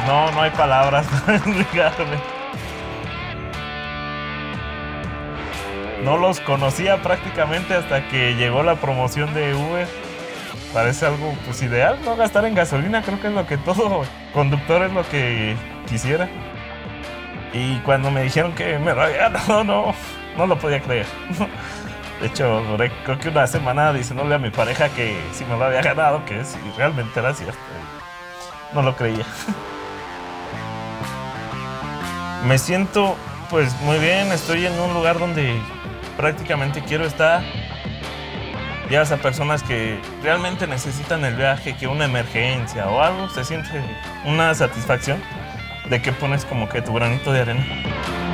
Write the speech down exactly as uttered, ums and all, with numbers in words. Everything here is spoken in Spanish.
no, no hay palabras para explicarme. No los conocía prácticamente hasta que llegó la promoción de Uber. Parece algo pues ideal, no gastar en gasolina, creo que es lo que todo conductor es lo que quisiera. Y cuando me dijeron que me lo había ganado, no, no lo podía creer. De hecho, duré creo que una semana diciéndole a mi pareja que si me lo había ganado, que si realmente era cierto. No lo creía. Me siento pues muy bien, estoy en un lugar donde prácticamente quiero estar. Llevas a personas que realmente necesitan el viaje, que una emergencia o algo, se siente una satisfacción de que pones como que tu granito de arena.